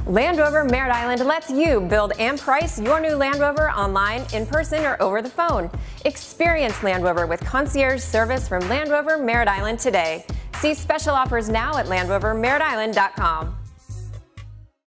Land Rover Merritt Island lets you build and price your new Land Rover online, in person, or over the phone. Experience Land Rover with concierge service from Land Rover Merritt Island today. See special offers now at LandRoverMerrittIsland.com.